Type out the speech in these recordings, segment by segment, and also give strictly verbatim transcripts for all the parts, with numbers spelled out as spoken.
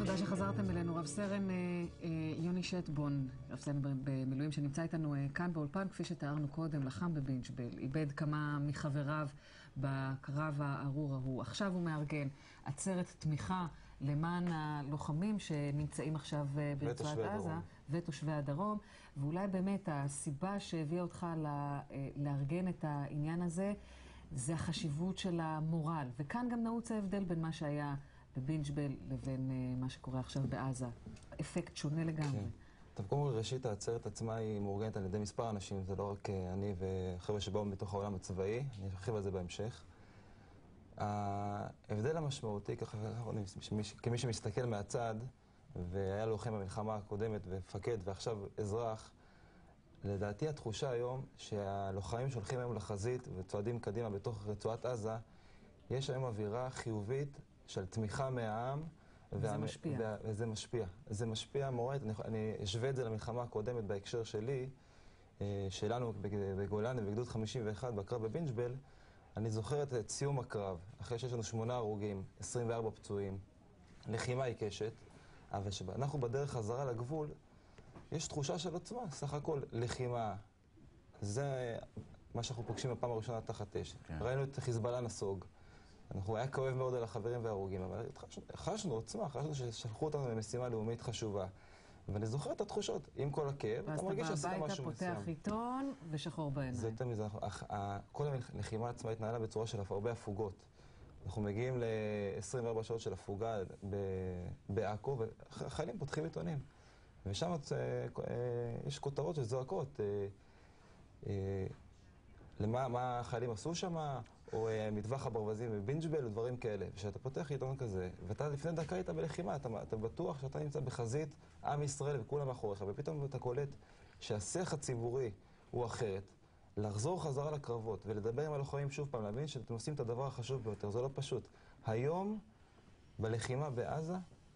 תודה שחזרתם אלינו. רב סרן אה, אה, יוני שטבון, רב סרן במילואים שנמצא איתנו אה, כאן באולפן, כפי שתיארנו קודם, לחם בבינג'בל, איבד כמה מחבריו בקרב הארור ההוא. עכשיו הוא מארגן עצרת תמיכה למען הלוחמים שנמצאים עכשיו אה, ברצועת עזה ותושבי הדרום. ואולי באמת הסיבה שהביאה אותך לה, אה, לארגן את העניין הזה, זה החשיבות של המורל. וכאן גם נעוץ ההבדל בין מה שהיה בבינג'בל לבין uh, מה שקורה עכשיו בעזה. אפקט שונה לגמרי. כן. טוב, קודם כל, ראשית, העצרת עצמה היא מאורגנת על ידי מספר אנשים, זה לא רק uh, אני וחבר'ה שבאו מתוך העולם הצבאי, אני ארחיב על זה בהמשך. ההבדל המשמעותי, ככה, כמי שמסתכל מהצד, והיה לוחם במלחמה הקודמת ומפקד ועכשיו אזרח, לדעתי התחושה היום שהלוחמים שהולכים היום לחזית וצועדים קדימה בתוך רצועת עזה, יש היום אווירה חיובית של תמיכה מהעם. וזה וה... משפיע. וה... וזה משפיע. זה משפיע מורית. אני, אני אשווה את זה למלחמה הקודמת בהקשר שלי, שלנו בגולני בגדוד חמישים ואחת בקרב בבינג'בל. אני זוכרת את סיום הקרב, אחרי שיש לנו שמונה הרוגים, עשרים וארבע פצועים, לחימה עיקשת, אבל שאנחנו בדרך חזרה לגבול, יש תחושה של עוצמה, סך הכל לחימה. זה מה שאנחנו פוגשים בפעם הראשונה תחת אש. כן. ראינו את חיזבאללה נסוג. אנחנו היה כואב מאוד על החברים וההרוגים, אבל חשנו עוצמה, חשנו ששלחו אותנו למשימה לאומית חשובה. ואני זוכר את התחושות, עם כל הכאב, אתה מרגיש שעשית משהו מסוים. ואז אתה בא הביתה, פותח עיתון ושחור בעיניים. זה יותר מזה, כל הלחימה עצמה התנהלה בצורה של הרבה הפוגות. אנחנו מגיעים ל-עשרים וארבע שעות של הפוגה בעכו, וחיילים פותחים עיתונים. ושם יש כותרות שזועקות. למה מה החיילים עשו שם, או מטווח הברווזים בבינג'בל, או דברים כאלה. וכשאתה פותח עיתון כזה, ואתה לפני דקה היית בלחימה, אתה, אתה בטוח שאתה נמצא בחזית עם ישראל וכולם מאחוריך, ופתאום אתה קולט שהשיח הציבורי הוא אחרת, לחזור חזרה לקרבות ולדבר עם הלוחמים שוב פעם, להבין שאתם עושים את הדבר החשוב ביותר, זה לא פשוט. היום, בלחימה בעזה,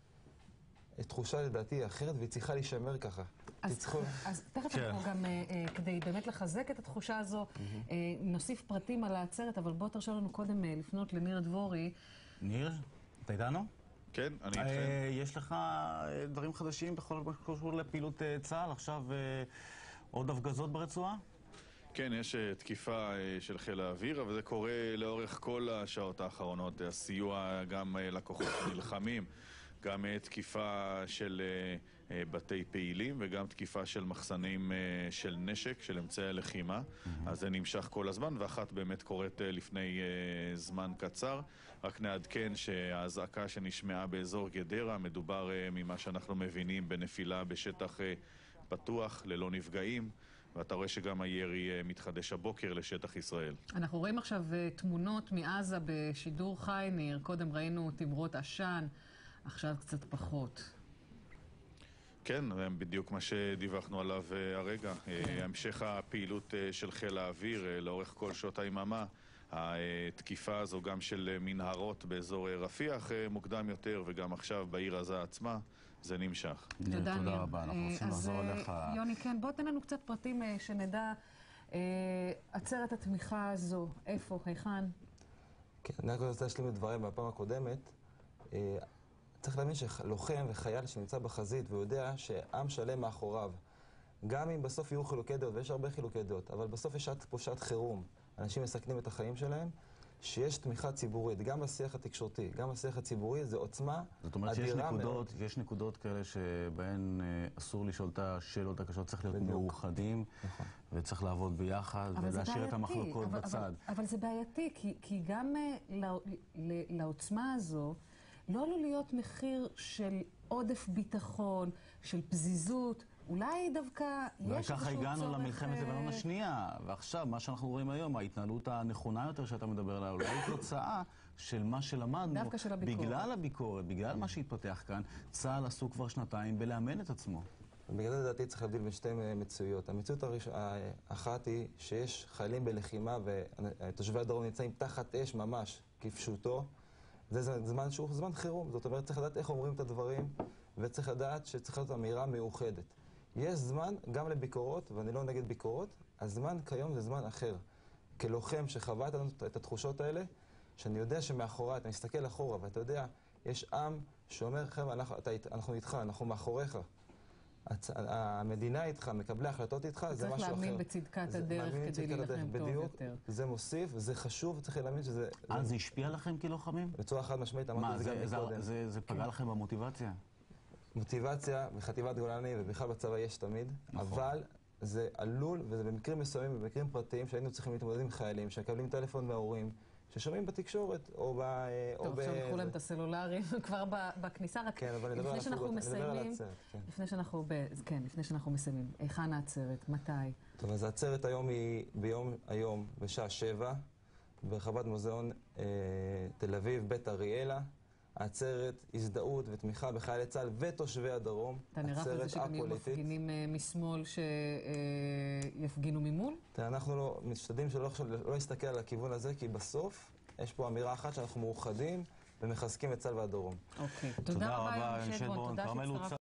תחושה לדעתי אחרת, והיא צריכה להישמר ככה. אז, אז תכף אנחנו גם, כדי באמת לחזק את התחושה הזו, נוסיף פרטים על העצרת, אבל בוא תרשה לנו קודם לפנות לניר דבורי. ניר, אתה איתנו? כן, אני איתכם. יש לך דברים חדשים בכל מה שקשור לפעילות צה"ל? עכשיו עוד הפגזות ברצועה? כן, יש תקיפה של חיל האוויר, אבל זה קורה לאורך כל השעות האחרונות. הסיוע גם לכוחות נלחמים. גם תקיפה של בתי פעילים וגם תקיפה של מחסנים של נשק, של אמצעי לחימה. Mm-hmm. אז זה נמשך כל הזמן, ואחת באמת קורית לפני זמן קצר. רק נעדכן שההזעקה שנשמעה באזור גדרה, מדובר ממה שאנחנו מבינים בנפילה בשטח פתוח, ללא נפגעים. ואתה רואה שגם הירי מתחדש הבוקר לשטח ישראל. אנחנו רואים עכשיו תמונות מעזה בשידור חי, ניר. קודם ראינו תמרות עשן. עכשיו קצת פחות. כן, בדיוק מה שדיווחנו עליו הרגע. המשך הפעילות של חיל האוויר לאורך כל שעות היממה. התקיפה הזו גם של מנהרות באזור רפיח מוקדם יותר, וגם עכשיו בעיר עזה עצמה, זה נמשך. תודה, תודה רבה, אנחנו רוצים לחזור אליך. יוני, כן, בוא תן לנו קצת פרטים שנדע. עצרת התמיכה הזו, איפה, היכן? כן, אני רק רוצה להשלים את דברים בפעם הקודמת. צריך להבין שלוחם וחייל שנמצא בחזית ויודע שעם שלם מאחוריו, גם אם בסוף יהיו חילוקי דעות, ויש הרבה חילוקי דעות, אבל בסוף יש פה שעת חירום, אנשים מסכנים את החיים שלהם, שיש תמיכה ציבורית, גם בשיח התקשורתי, גם בשיח הציבורי, זה עוצמה אדירה מאוד. זאת אומרת שיש נקודות, יש נקודות כאלה שבהן אסור לשאול את השאלות הקשות, צריך להיות מאוחדים, נכון. וצריך לעבוד ביחד, ולהשאיר את המחלוקות אבל, בצד. אבל, אבל זה בעייתי, כי, כי גם לא, לעוצמה הזו, לא עלול להיות מחיר של עודף ביטחון, של פזיזות, אולי דווקא יש איזשהו צורך... וככה הגענו למלחמת לבנון השנייה, ועכשיו מה שאנחנו רואים היום, ההתנהלות הנכונה יותר שאתה מדבר עליה, אולי היא תוצאה של מה שלמדנו, דווקא של הביקורת. בגלל הביקורת, בגלל מה שהתפתח כאן, צה"ל עשו כבר שנתיים בלאמן את עצמו. בגלל זה לדעתי צריך להבדיל בין שתי מציאויות. המציאות האחת היא שיש חיילים בלחימה ותושבי הדרום נמצאים תחת אש ממש, כפשוטו. זה זמן שהוא זמן חירום, זאת אומרת צריך לדעת איך אומרים את הדברים, וצריך לדעת שצריך להיות אמירה מאוחדת. יש זמן גם לביקורות, ואני לא נגד ביקורות, הזמן כיום זה זמן אחר. כלוחם שחווה את התחושות האלה, שאני יודע שמאחורי, אתה מסתכל אחורה, ואתה יודע, יש עם שאומר, חבר'ה, אנחנו, אנחנו איתך, אנחנו מאחוריך. הצ... המדינה איתך, מקבלי החלטות איתך, זה משהו אחר. צריך להאמין בצדקת הדרך כדי להילחם טוב יותר. זה מוסיף, זה חשוב, צריך להאמין שזה... אה, זה השפיע לכם כלוחמים? בצורה חד משמעית, אמרתי את זה גם מקודם. מה, זה פגע לכם במוטיבציה? מוטיבציה בחטיבת גולני ובכלל בצבא יש תמיד, אבל זה עלול, וזה במקרים מסוימים, במקרים פרטיים, שהיינו צריכים להתמודד עם חיילים, שמקבלים טלפון מההורים, ששומעים בתקשורת, או ב... טוב, עכשיו לקחו להם את הסלולרי כבר בכניסה, רק לפני שאנחנו מסיימים, לפני שאנחנו, כן, לפני שאנחנו מסיימים, היכן העצרת, מתי? טוב, אז העצרת היום היא ביום היום בשעה שבע, ברחבת מוזיאון תל אביב, בית אריאלה. העצרת, הזדהות ותמיכה בחיילי צה"ל ותושבי הדרום. אתה נערך לזה שגם יהיו מפגינים משמאל שיפגינו ממול? אנחנו לא, משתדלים שלא לא להסתכל על הכיוון הזה, כי בסוף יש פה אמירה אחת שאנחנו מאוחדים ומחזקים את צה"ל והדרום. אוקיי. תודה רבה, יוני שטבון. תודה שהצטרפת.